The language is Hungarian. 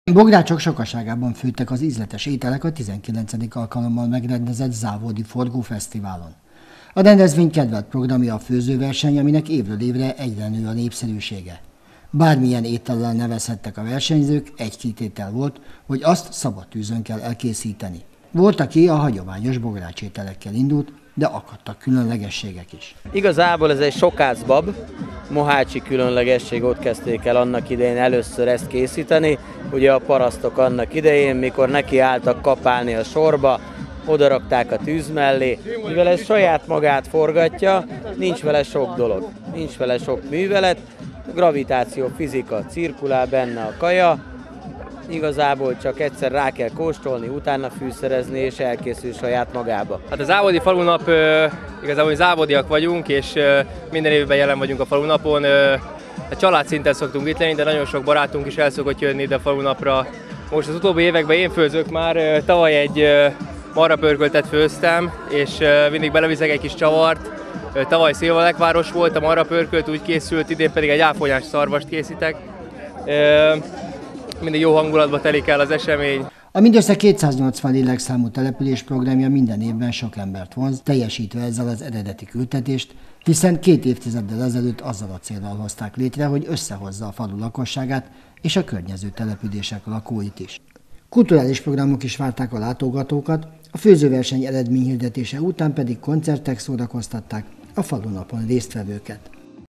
Bográcsok sokaságában főttek az ízletes ételek a 19. alkalommal megrendezett Závoди Forgófesztiválon. A rendezvény kedvelt programja a főzőverseny, aminek évről évre egyre nő a népszerűsége. Bármilyen étellel nevezhettek a versenyzők, egy kitétel volt, hogy azt szabad tűzön kell elkészíteni. Volt, aki a hagyományos bográcsételekkel indult, de akadtak különlegességek is. Igazából ez egy sokácbab, mohácsi különlegesség, ott kezdték el annak idején először ezt készíteni. Ugye a parasztok annak idején, mikor nekiálltak kapálni a sorba, odarakták a tűz mellé, mivel ez saját magát forgatja, nincs vele sok dolog, nincs vele sok művelet, gravitáció, fizika, cirkulál benne a kaja, igazából csak egyszer rá kell kóstolni, utána fűszerezni, és elkészül saját magába. Hát a Závoди falunap, igazából závodiak vagyunk, és minden évben jelen vagyunk a falunapon. Családszinten szoktunk itt lenni, de nagyon sok barátunk is el szokott jönni ide a falunapra. Most az utóbbi években én főzök már, tavaly egy marhapörköltet főztem, és mindig beleviszek egy kis csavart. Tavaly Szilvalekváros volt, a marhapörkölt úgy készült, idén pedig egy áfonyás szarvast készítek. Mindig jó hangulatba telik el az esemény. A mindössze 280 lélekszámú település programja minden évben sok embert vonz, teljesítve ezzel az eredeti küldetést, hiszen 2 évtizeddel ezelőtt azzal a céllal hozták létre, hogy összehozza a falu lakosságát és a környező települések lakóit is. Kulturális programok is várták a látogatókat, a főzőverseny eredményhirdetése után pedig koncertek szórakoztatták a falunapon résztvevőket.